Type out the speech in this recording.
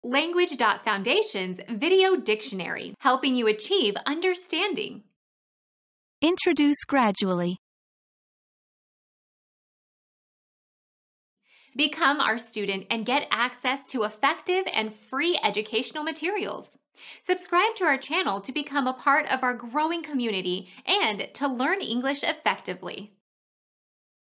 Language.Foundation's Video Dictionary, helping you achieve understanding. Introduce gradually. Become our student and get access to effective and free educational materials. Subscribe to our channel to become a part of our growing community and to learn English effectively.